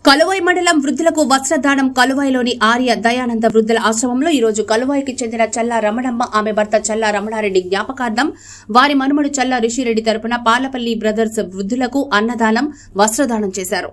కలువాయి మండలం వృద్ధులకు వస్త్రదానం కలువాయిలోని ఆర్య దయానంద వృద్ధుల ఆశ్రమంలో ఈ రోజు కలువాయికి చెందిన చల్లా రమణమ్మ ఆమె భర్త చల్లా రమణారెడ్డి జ్ఞాపకార్థం వారి మనుమడు చల్లా రిషిరెడ్డి తరపున పాలపల్లి బ్రదర్స్ వృద్ధులకు అన్నదానం వస్త్రదానం చేశారు.